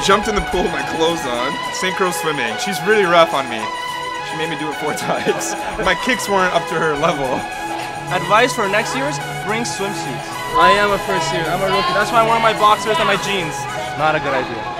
jumped in the pool with my clothes on. Synchro swimming. She's really rough on me. She made me do it 4 times. My kicks weren't up to her level. Advice for next year's, bring swimsuits. I am a first year, I'm a rookie. That's why I'm wearing my boxers and my jeans. Not a good idea.